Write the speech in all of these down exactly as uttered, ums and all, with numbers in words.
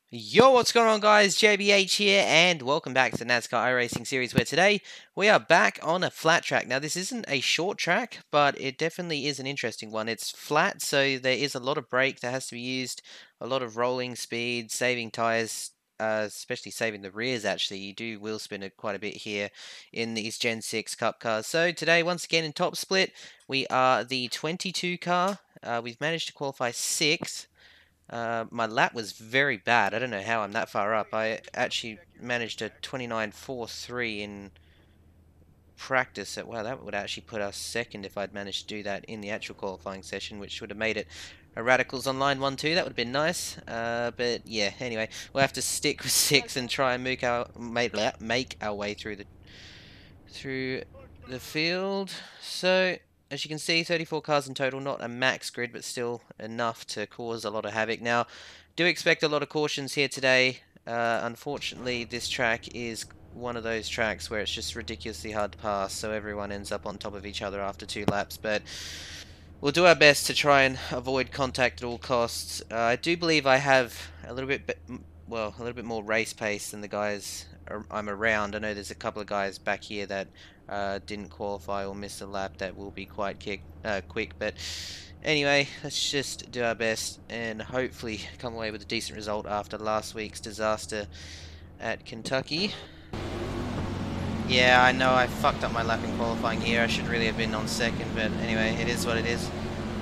Yo, what's going on, guys? J B H here, and welcome back to the NASCAR iRacing series, where today we are back on a flat track. Now, this isn't a short track, but it definitely is an interesting one. It's flat, so there is a lot of brake that has to be used, a lot of rolling speed, saving tires, uh, especially saving the rears, actually. You do wheel spin it quite a bit here in these Gen six Cup cars. So today, once again, in top split, we are the twenty-two car. Uh, we've managed to qualify sixth. Uh, my lap was very bad. I don't know how I'm that far up. I actually managed a twenty-nine forty-three in practice. Wow, that would actually put us second if I'd managed to do that in the actual qualifying session, which would have made it a Radicals Online one two. That would have been nice. Uh, but yeah, anyway, we'll have to stick with six and try and make our make, make our way through the through the field. So, as you can see, thirty-four cars in total, not a max grid, but still enough to cause a lot of havoc. Now, do expect a lot of cautions here today. Uh, unfortunately, this track is one of those tracks where it's just ridiculously hard to pass, so everyone ends up on top of each other after two laps, but we'll do our best to try and avoid contact at all costs. Uh, I do believe I have a little bit, well, a little bit more race pace than the guys I'm around. I know there's a couple of guys back here that uh, didn't qualify or missed a lap that will be quite kick, uh, quick, but anyway, let's just do our best and hopefully come away with a decent result after last week's disaster at Kentucky. Yeah, I know I fucked up my lap in qualifying here. I should really have been on second, but anyway, it is what it is.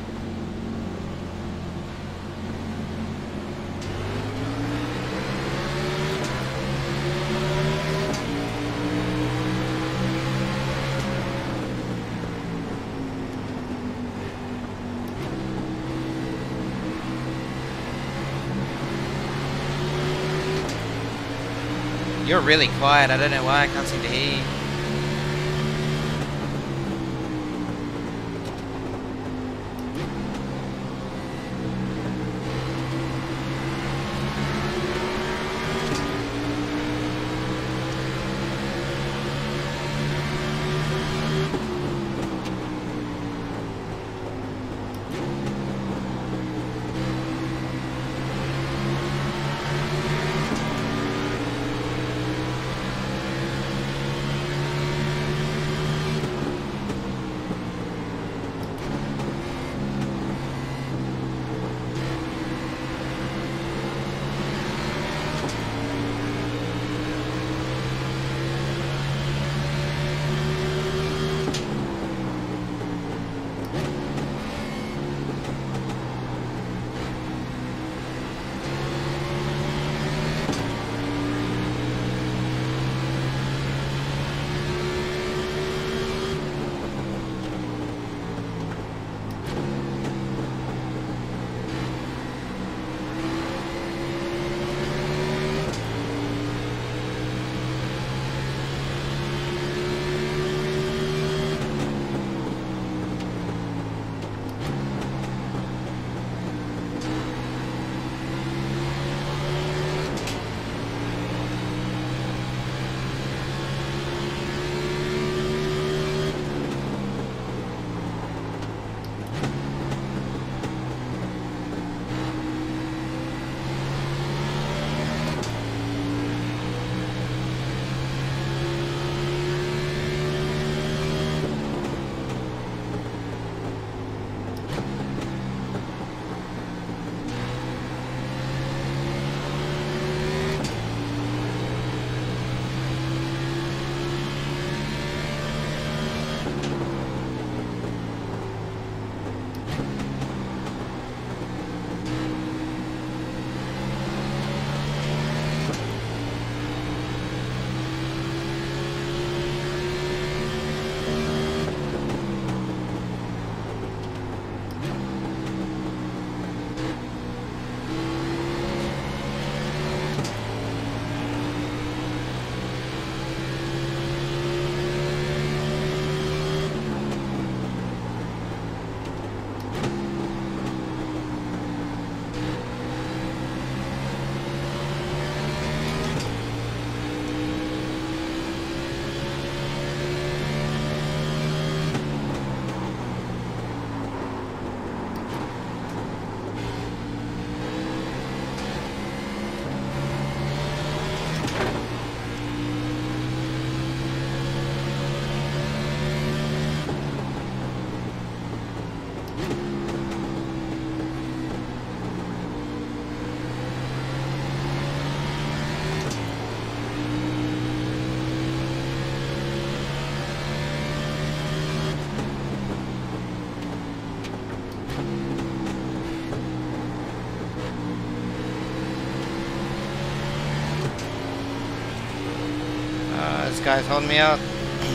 You're really quiet. I don't know why. I can't seem to hear you. Uh, this guy's holding me up.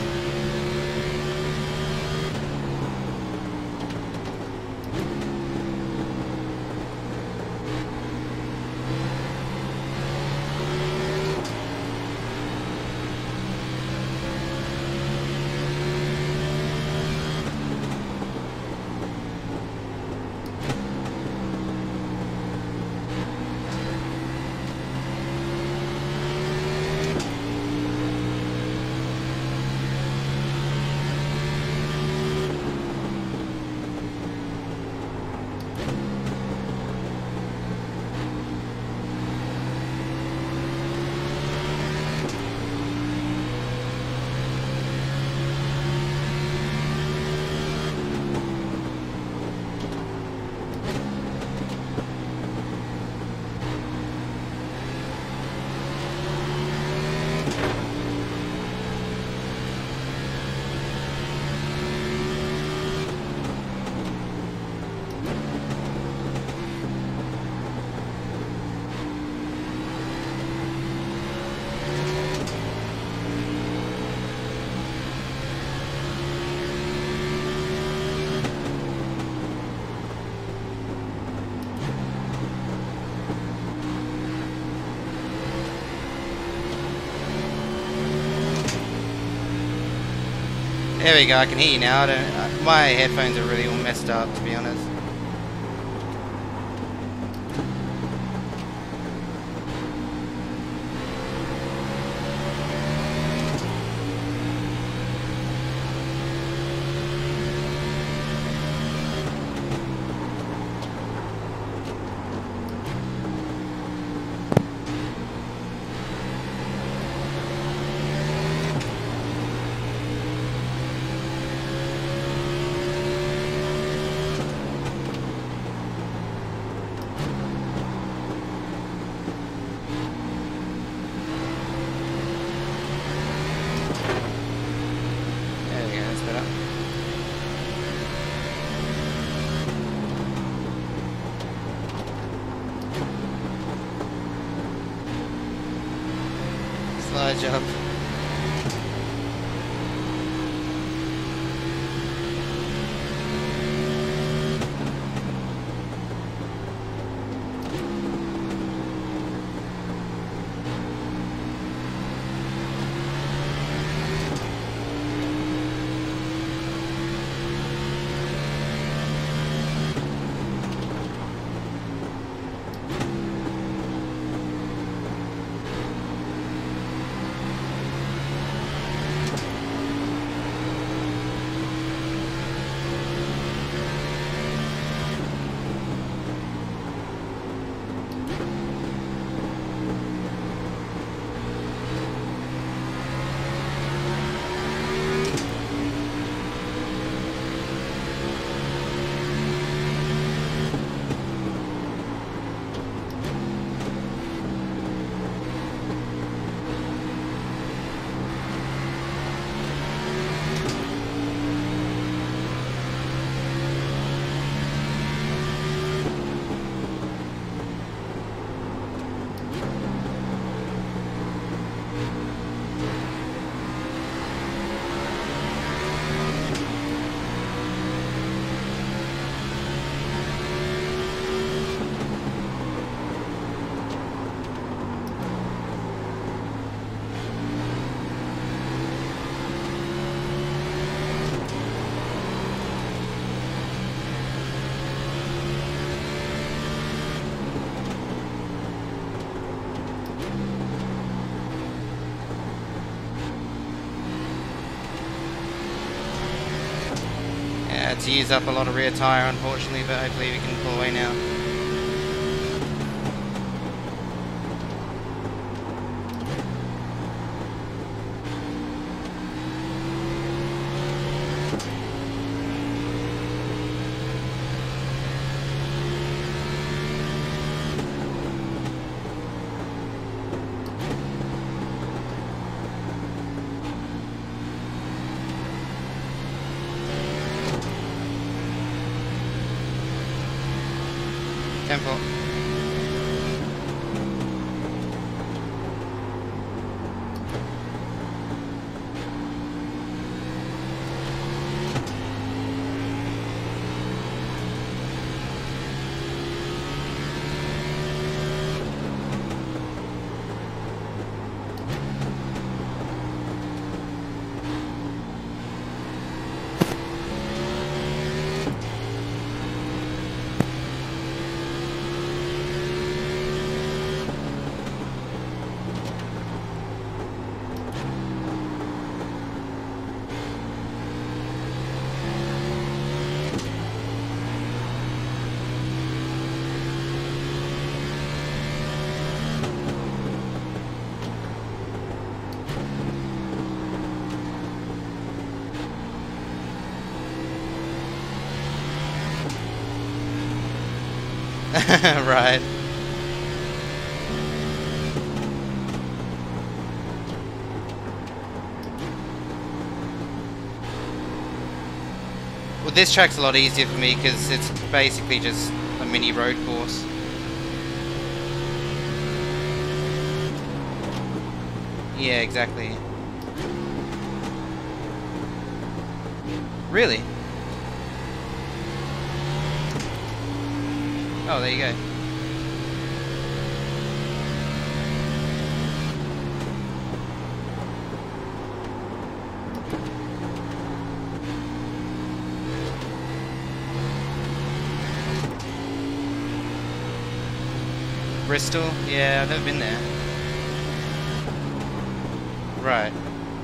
There we go, I can hear you now. I don't, uh, my headphones are really all messed up, to be honest. Slide jump. Yeah, it's used up a lot of rear tyre unfortunately, but hopefully we can pull away now. Temple. Right. Well, this track's a lot easier for me because it's basically just a mini road course. Yeah, exactly. Really? Oh, there you go. Bristol? Yeah, I've never been there. Right.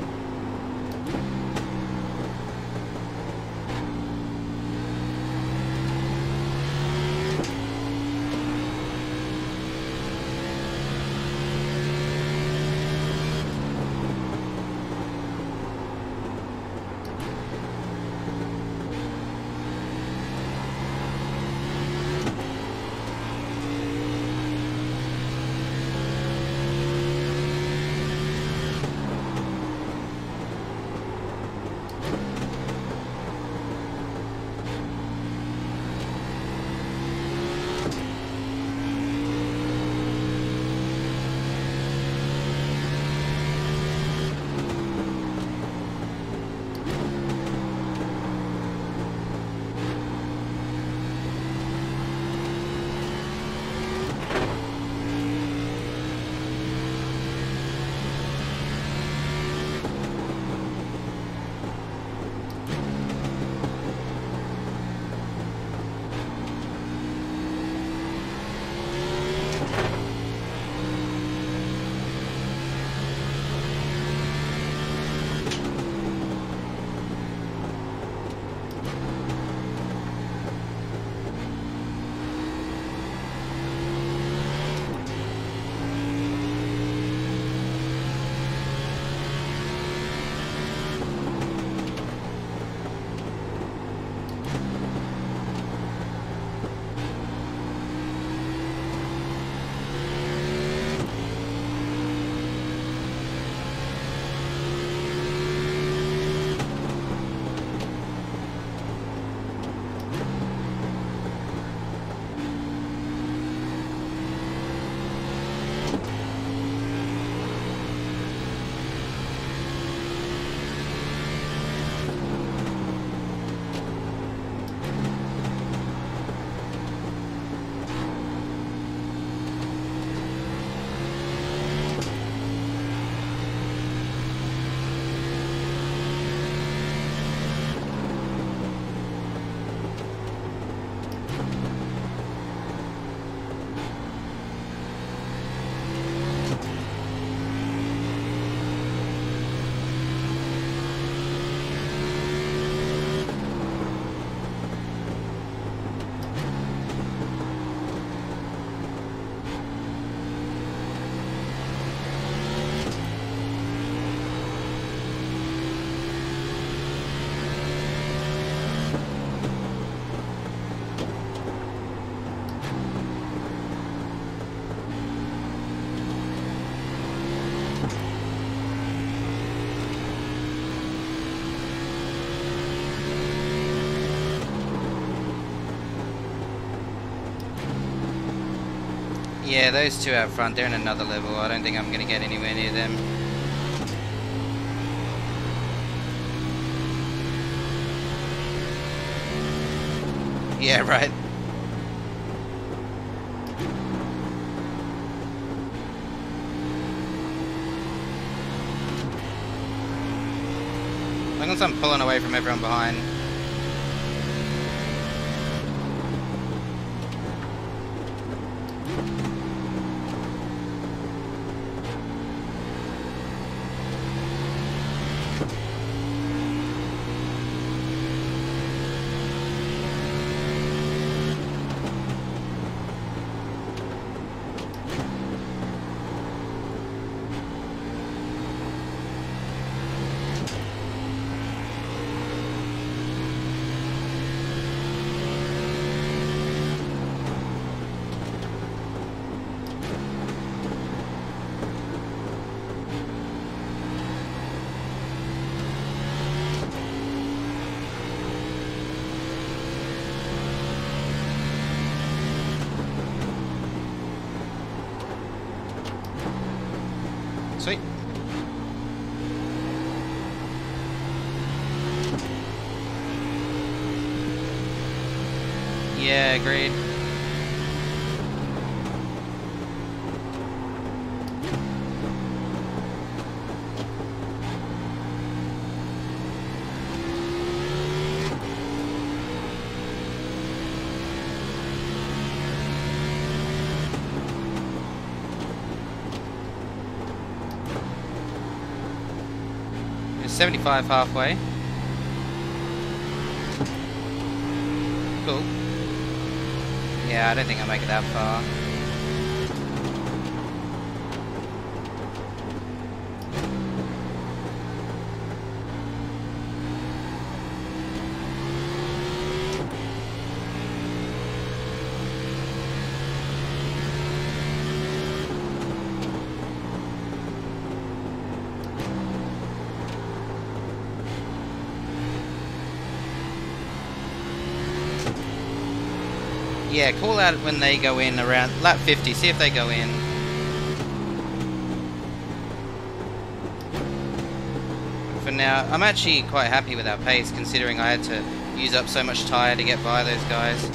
Yeah, those two out front, they're in another level. I don't think I'm going to get anywhere near them. Yeah, right. As long as I'm pulling away from everyone behind. Sweet. Yeah, agreed. seventy-five halfway. Cool. Yeah, I don't think I'll make it that far. Yeah, call out when they go in around lap fifty, see if they go in. For now, I'm actually quite happy with our pace considering I had to use up so much tyre to get by those guys.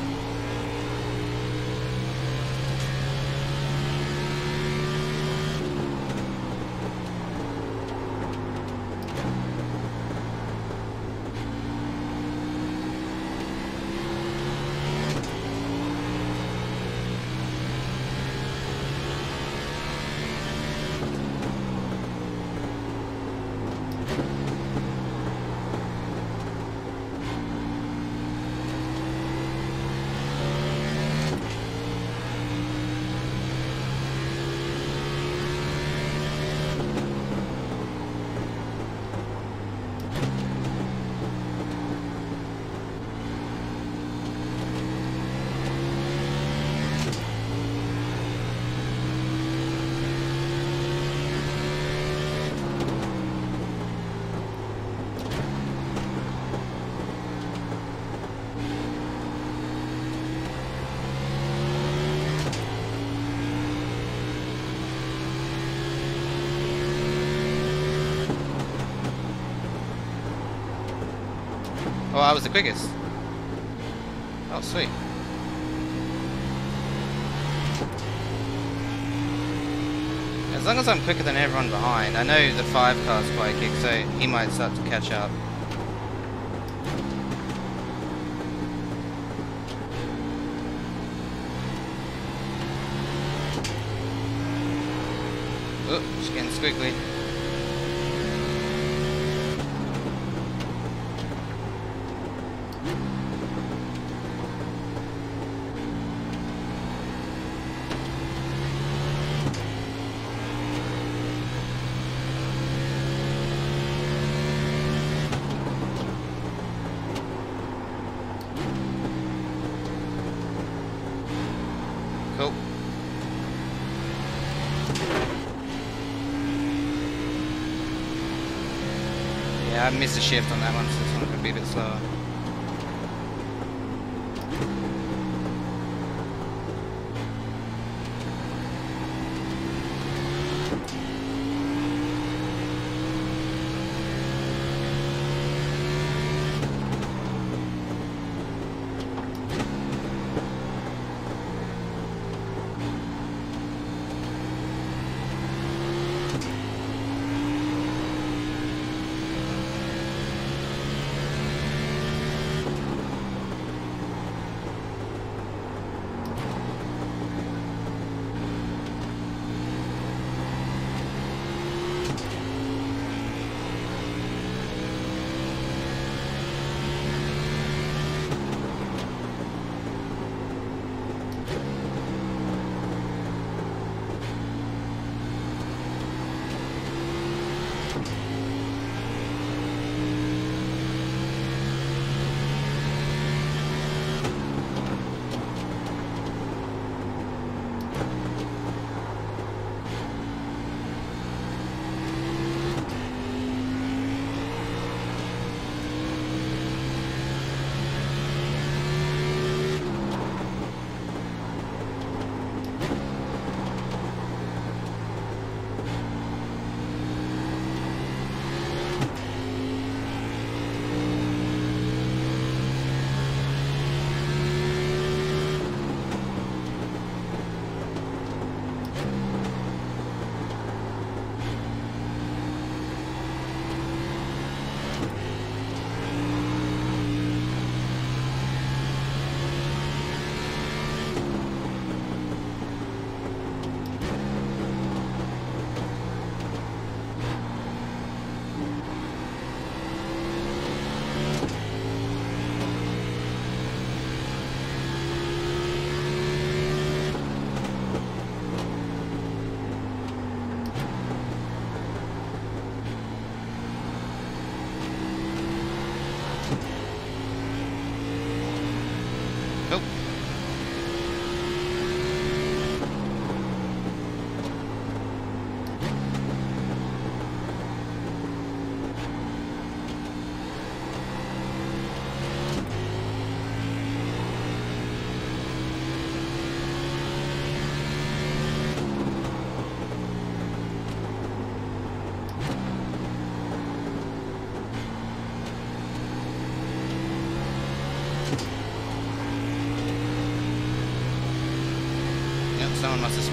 Oh, I was the quickest. Oh, sweet. As long as I'm quicker than everyone behind, I know the five car's quite quick, so he might start to catch up. Oh, just getting squiggly. Cool. Yeah, I missed a shift on that one, so this one's going to be a bit slower.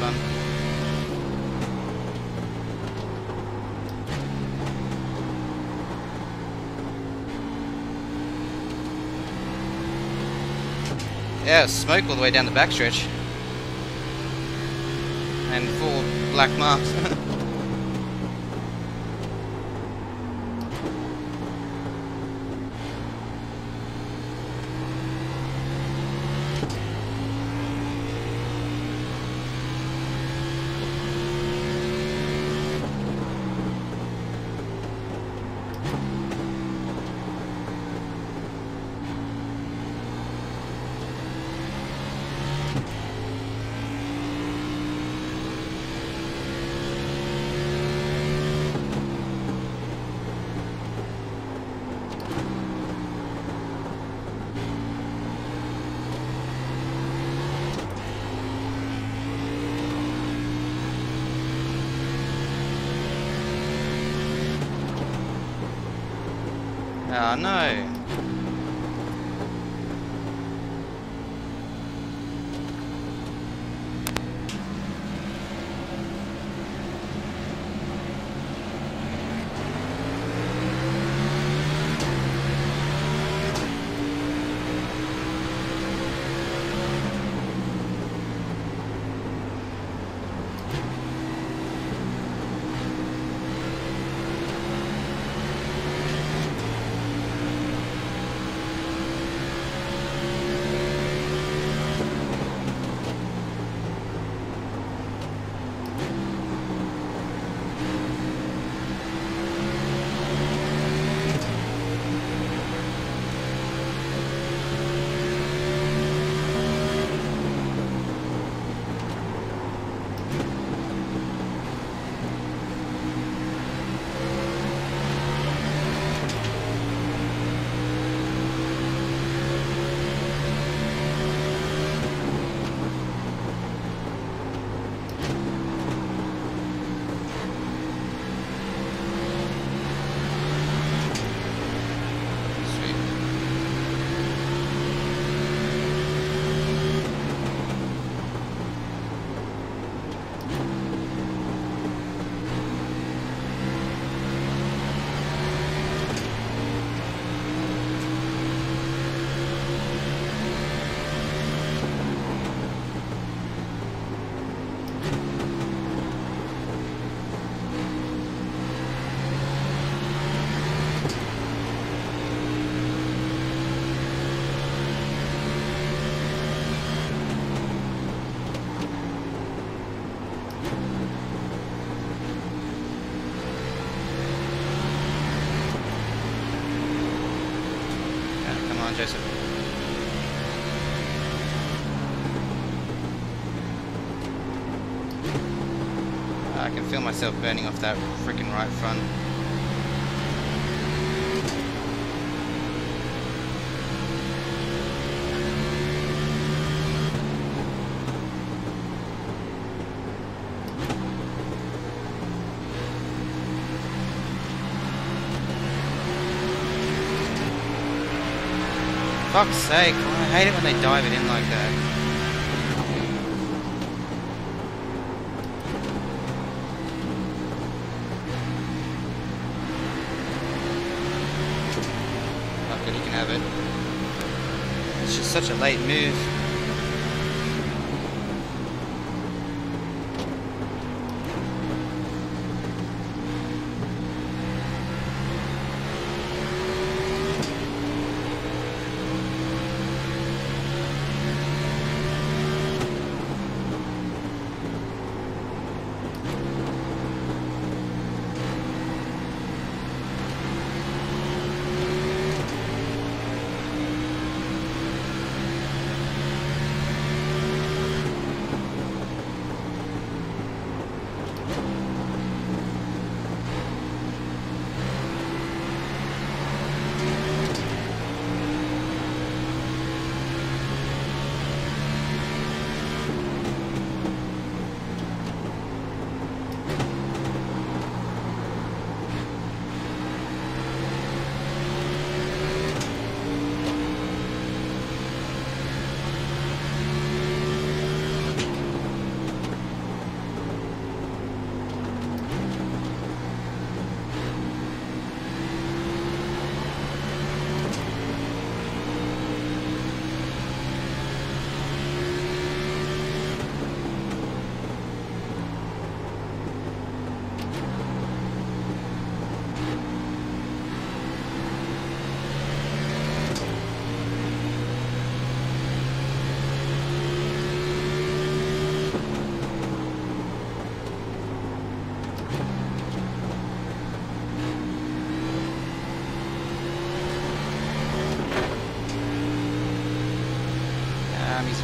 fun. Yeah, smoke all the way down the backstretch. And four black marks. Oh no! Joseph. I can feel myself burning off that freaking right front. Fuck's sake, I hate it when they dive it in like that. Fuck it, you can have it. It's just such a late move.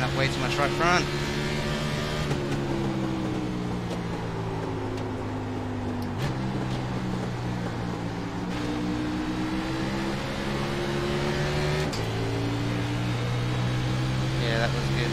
up way too much right front. Yeah, that was good.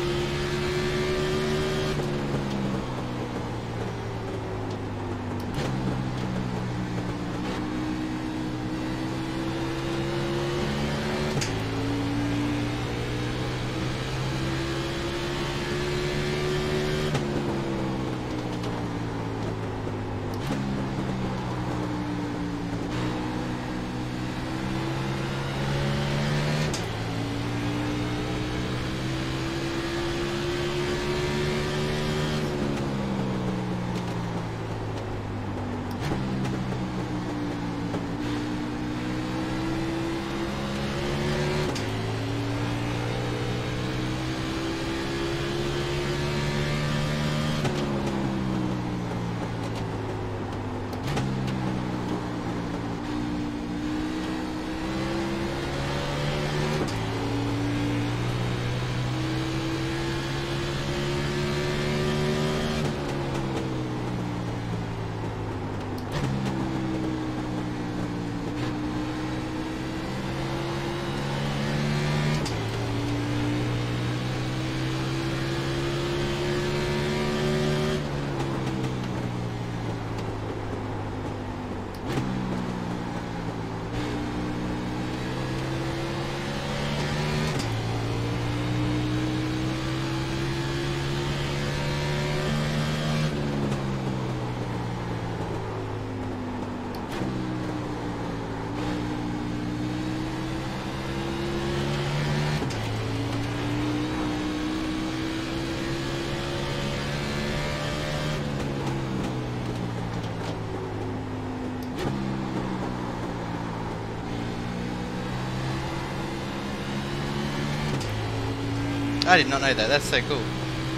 I did not know that. That's so cool.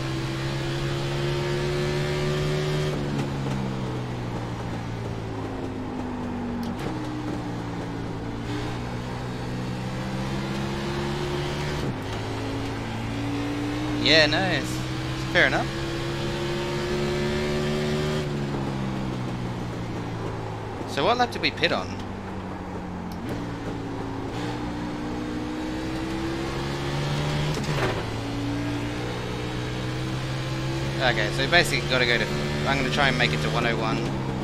Yeah, no, it's, it's fair enough. So what lap did we pit on? Okay, so basically got to go to... I'm going to try and make it to one oh one.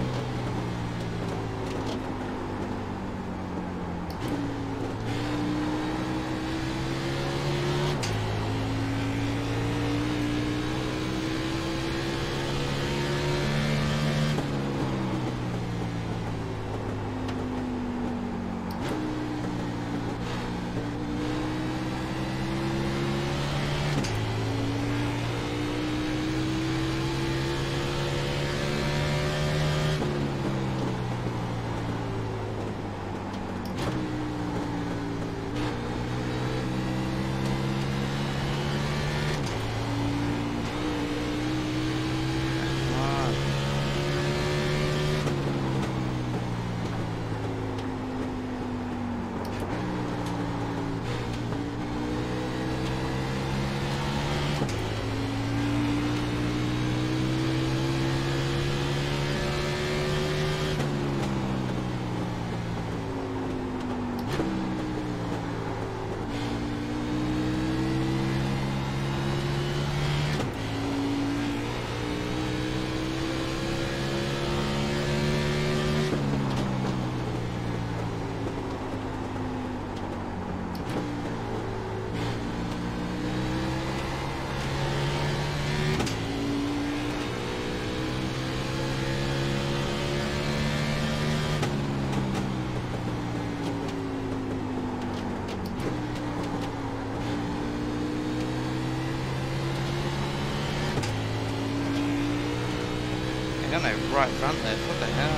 I got no right front there. What the hell?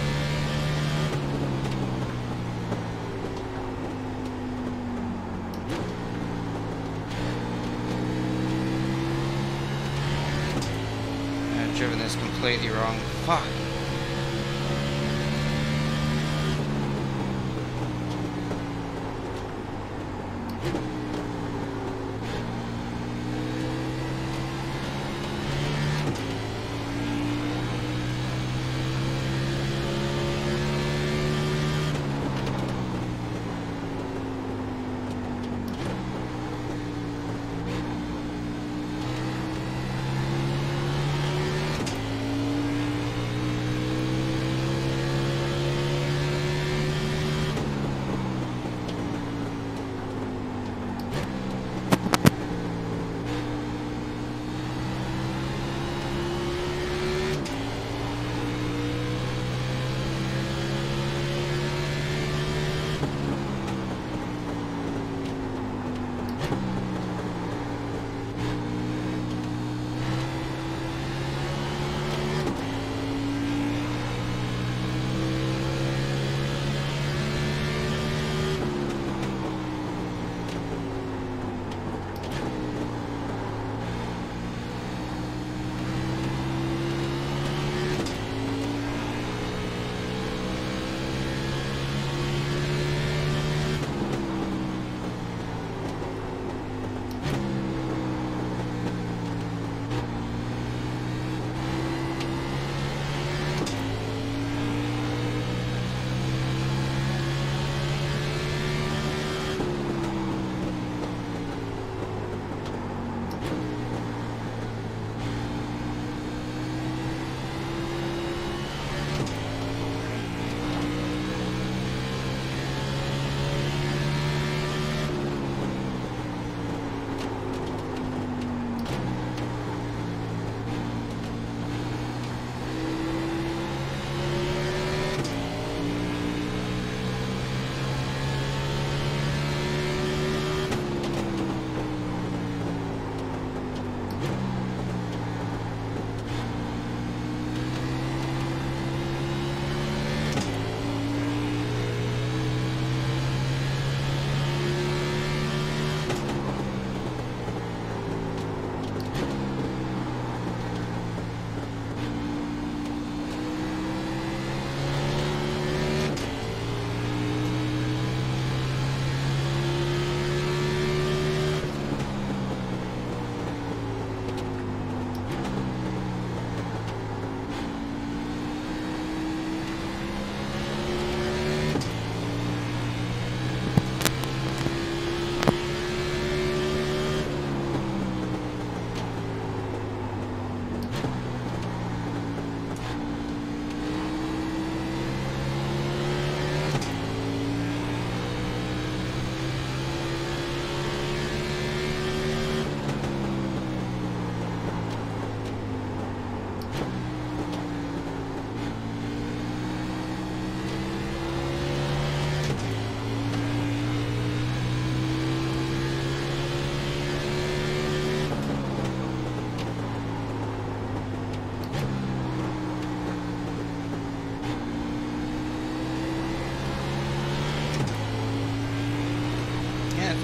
I've driven this completely wrong. Fuck.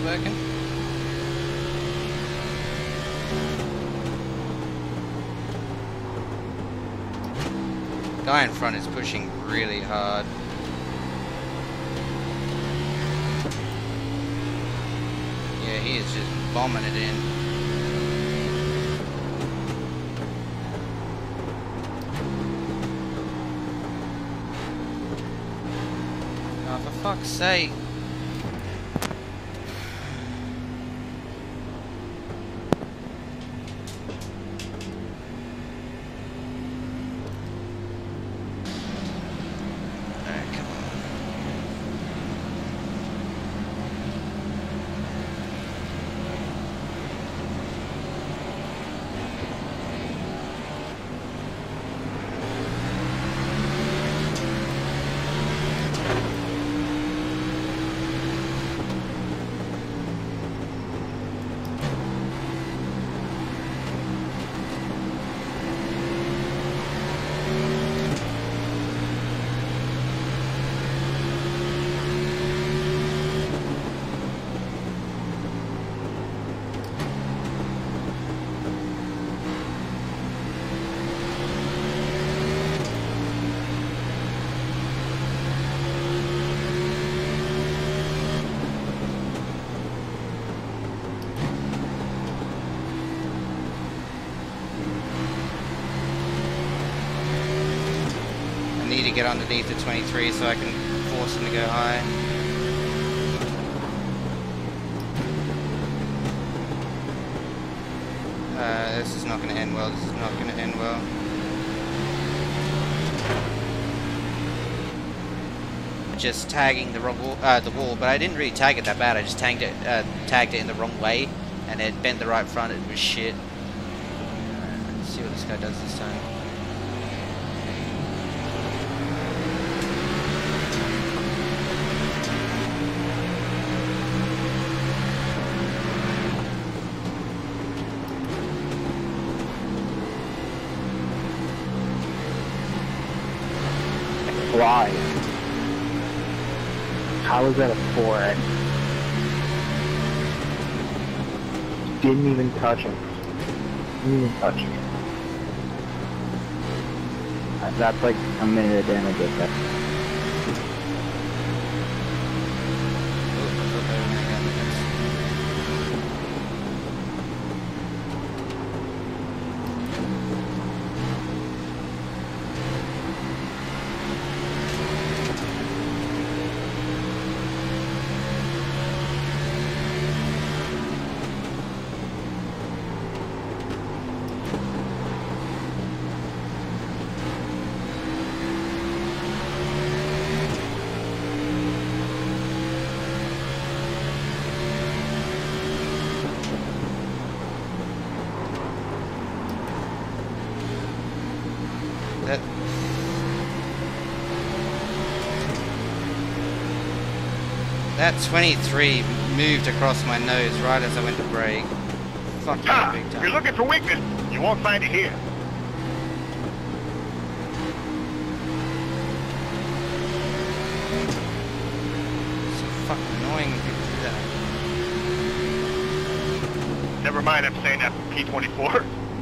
working. Guy in front is pushing really hard. Yeah, he is just bombing it in. Oh, for fuck's sake. To get underneath the twenty-three so I can force him to go high. Uh, this is not going to end well. This is not going to end well. Just tagging the wrong wall, uh, the wall, but I didn't really tag it that bad. I just tagged it, uh, tagged it in the wrong way, and it bent the right front. It was shit. Alright, let's see what this guy does this time. Why? How is that a four X? Didn't even touch him. Didn't even touch him. That's like a minute of damage at that. That that twenty-three moved across my nose right as I went to brake. Fucking Ah, big if time. you're looking for weakness, you won't find it here. It's so fucking annoying when people do that. Never mind, I'm saying that for P twenty-four.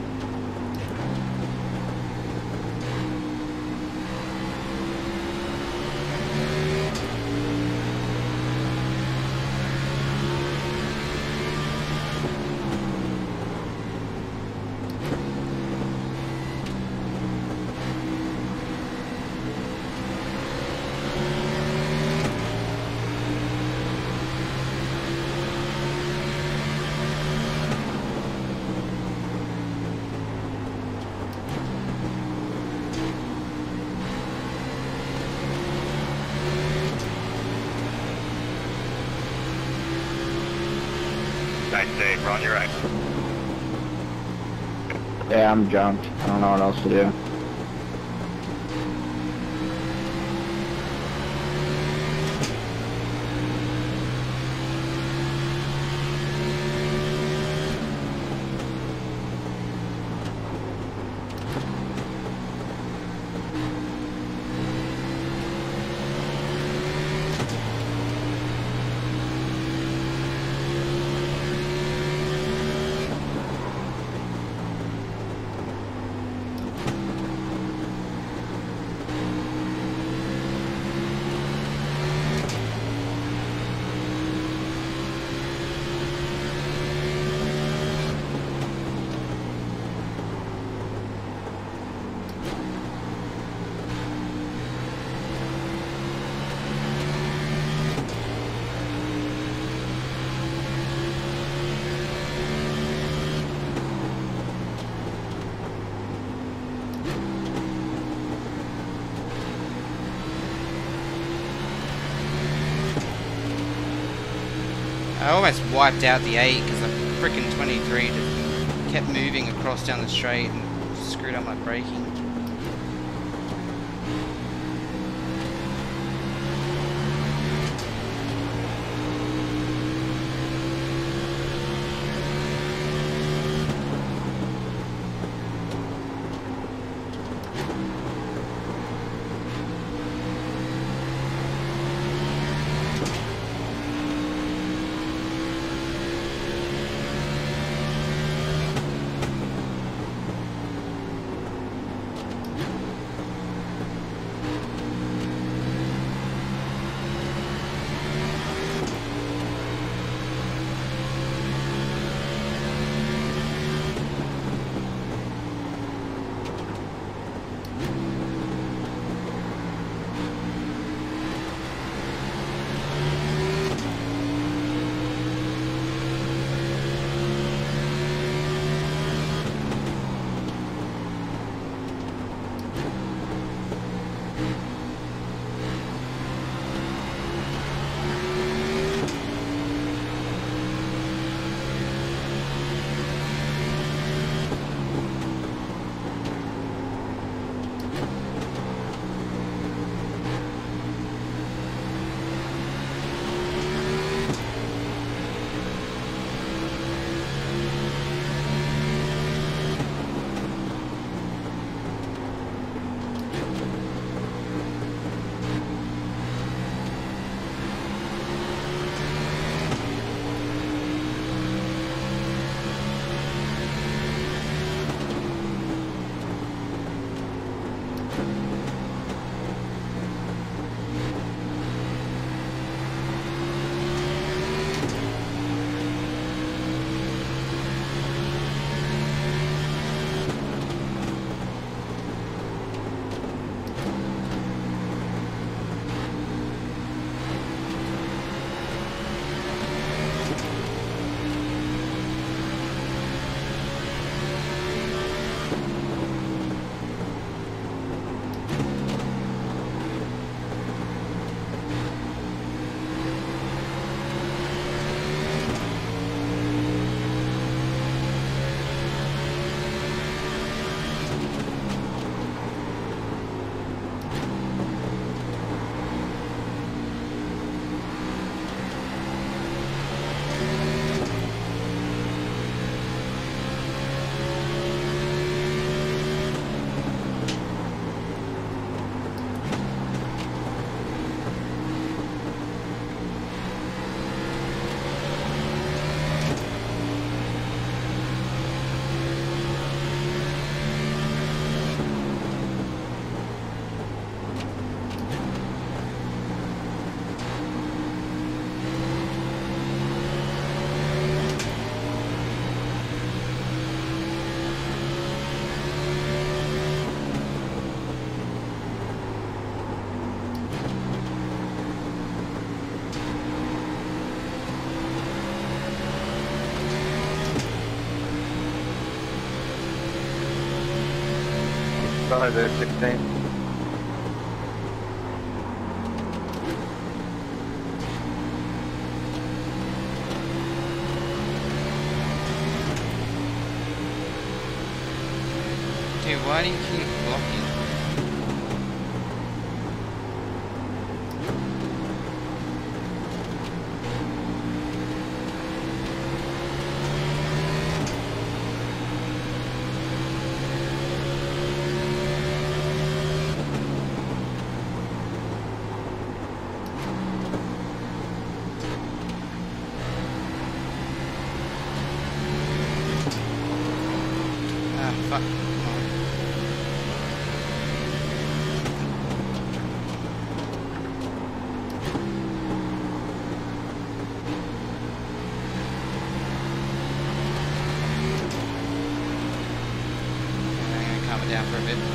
Nice save, we're on your right. Yeah, I'm jumped. I don't know what else to do. I almost wiped out the eight because the frickin' twenty-three just kept moving across down the straight and screwed up my braking. Sorry, there's sixteen. Dude, why do you keep blocking? Ah, fuck. Down for a bit.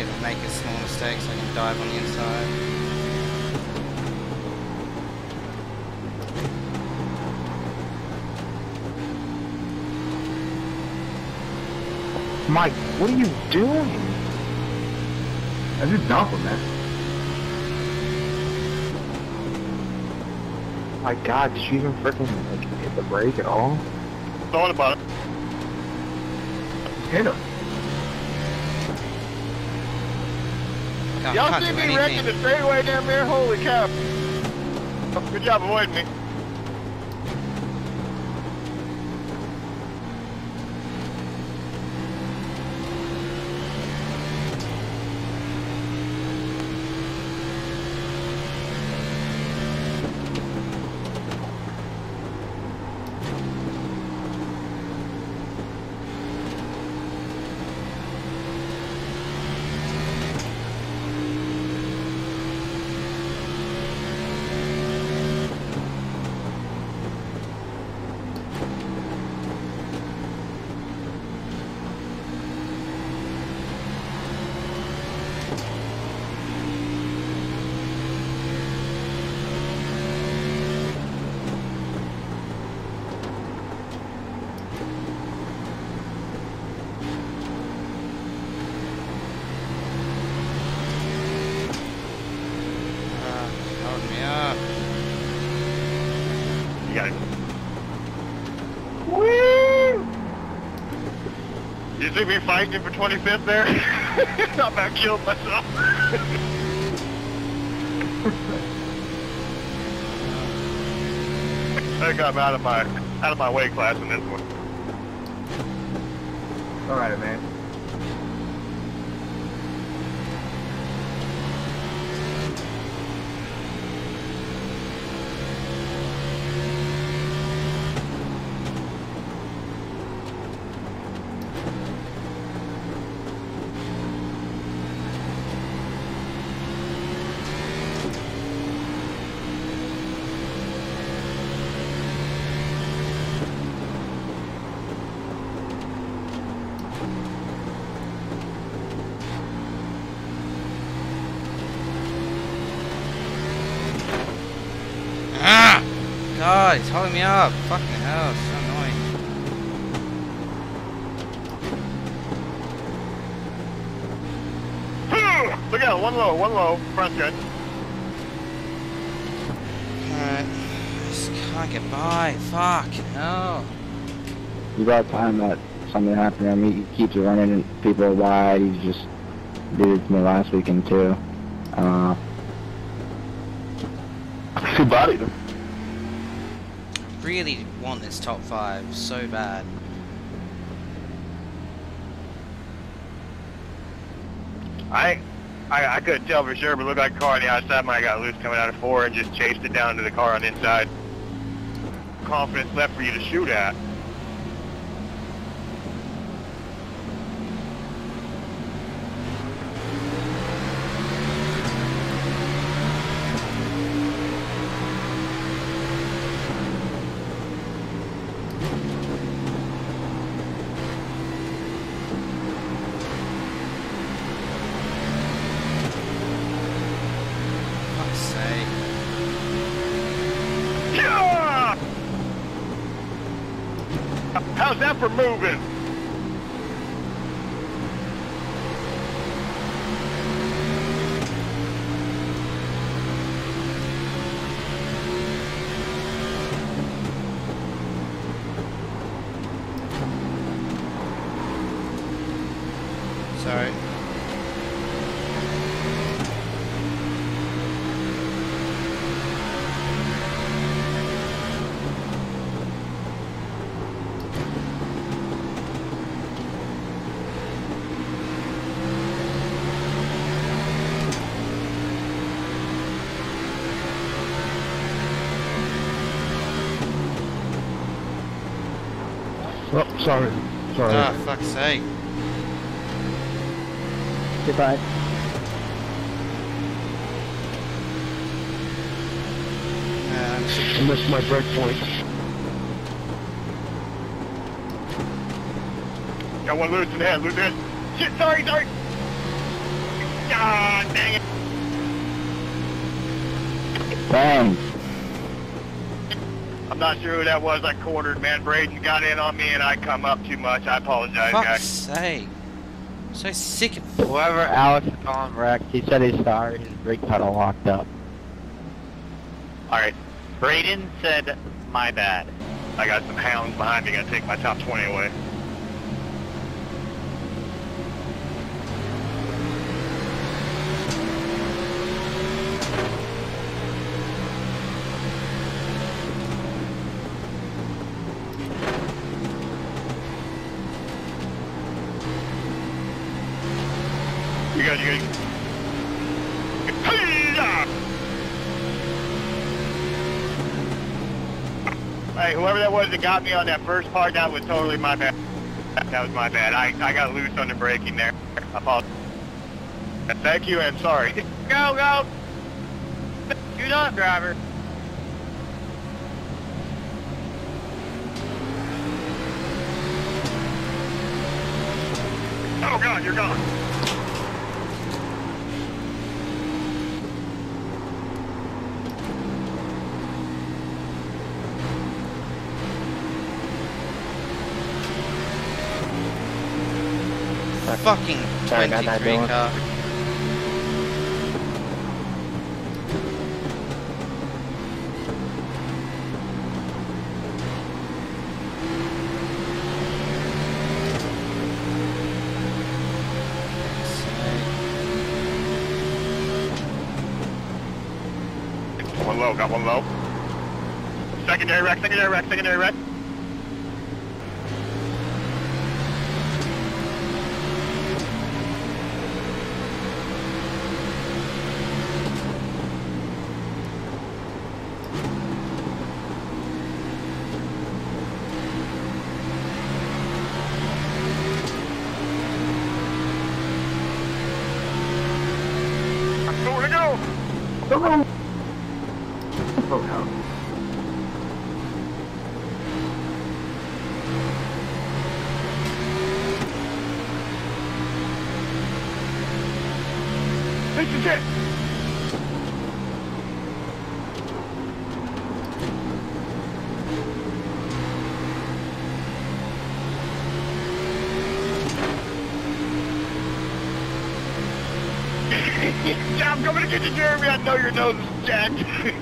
me or make a small mistake so I can dive on the inside. Mike, what are you doing? I just dump him, man. My God, did you even freaking like hit the brake at all? Thought about it. Hit him. Can't, Y'all can't see do me anything. wrecking the straightaway down there? Holy cow. Good job avoiding me. You got it. Woo! You see me fighting for twenty-fifth there? I about killed myself. I got out of my out of my weight class in this one. Alright, man. Ah! God, he's holding me up. Fucking hell, it's so annoying. Look out, one low, one low, front gun. Alright. Just can't get by. Fucking hell. You brought time that something happened to him. He keeps running and people are wide. He just did it to me last weekend too. Uh, He bodied him. Really want this top five so bad. I, I I couldn't tell for sure, but it looked like a car on the outside when I got loose coming out of four and just chased it down to the car on the inside. Confidence left for you to shoot at. Fuck's sake. Yeah! How's that for moving? Sorry. Oh, sorry. Sorry. Ah, fuck's sake. goodbye. Man, I missed my break point. Got one loose in the head, loose in the head. Shit, sorry, sorry. Dang it. Dang. I'm not sure who that was I cornered, man. Braden got in on me and I come up too much. I apologize, Fuck's guys. sake. I'm so sick of Whoever Alex is calling wrecked, he said he's sorry, his brake pedal locked up. Alright. Braden said, my bad. I got some hounds behind me, gonna take my top twenty away. You good, you good. Hey-ya! Hey, whoever that was that got me on that first part, that was totally my bad. That was my bad. I, I got loose on the braking there. I apologize. Thank you and sorry. Go, go! You not, driver. Oh God, you're gone. fucking Sorry about that, twenty-three Dylan. car. One low, got one low. Secondary wreck, secondary wreck, secondary wreck. Nowhere to go! Oh, oh no. This is it! Yeah, I'm coming to get you, Jeremy. I know your nose is jacked.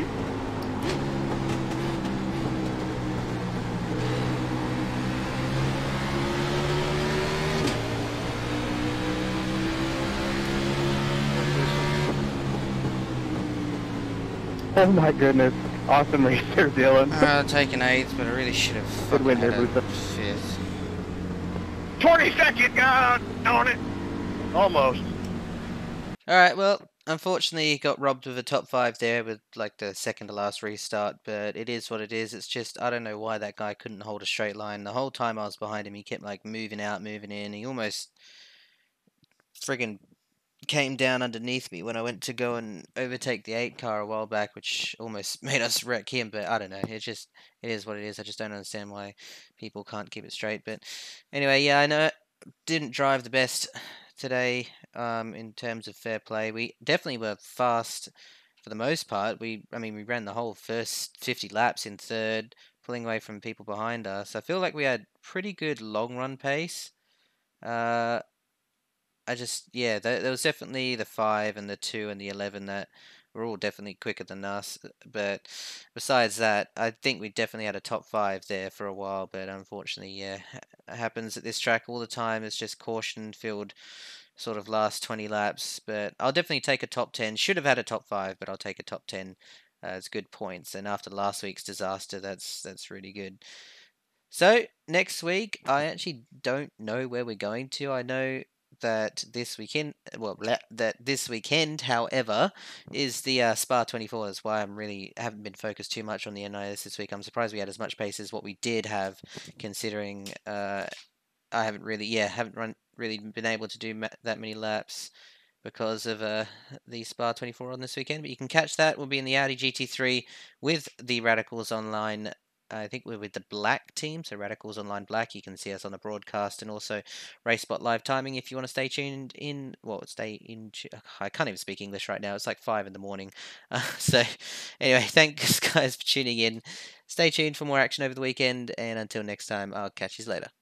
Oh my goodness. Awesome racer, Dylan. Uh, taking eighth, but I really should have fucking win there, had a Luther. fifth. twenty second, God on it. Almost. Alright, well, unfortunately got robbed of a top five there with like the second to last restart, but it is what it is. It's just, I don't know why that guy couldn't hold a straight line. The whole time I was behind him, he kept like moving out, moving in. He almost friggin' came down underneath me when I went to go and overtake the eight car a while back, which almost made us wreck him, but I don't know. It just, it is what it is. I just don't understand why people can't keep it straight. But anyway, yeah, I know didn't drive the best today um, in terms of fair play. We definitely were fast for the most part. We, I mean, we ran the whole first fifty laps in third, pulling away from people behind us. I feel like we had pretty good long run pace. Uh, I just, yeah, there, there was definitely the five and the two and the eleven that were all definitely quicker than us. But besides that, I think we definitely had a top five there for a while. But unfortunately, yeah, it happens at this track all the time. It's just caution filled sort of last twenty laps. But I'll definitely take a top ten. Should have had a top five, but I'll take a top ten. Uh, it's good points. And after last week's disaster, that's that's really good. So next week, I actually don't know where we're going to. I know that this weekend, well, le- that this weekend, however, is the uh, Spa twenty-four. That's why I'm really haven't been focused too much on the N I S this week. I'm surprised we had as much pace as what we did have, considering uh, I haven't really, yeah, haven't run really been able to do ma- that many laps because of uh, the Spa twenty-four on this weekend. But you can catch that. We'll be in the Audi G T three with the Radicals Online I think we're with the black team, so Radicals Online Black. You can see us on the broadcast and also Race Spot live timing if you want to stay tuned in. Well, stay in. I can't even speak English right now. It's like five in the morning. Uh, so, anyway, thanks guys for tuning in. Stay tuned for more action over the weekend, and until next time, I'll catch you later.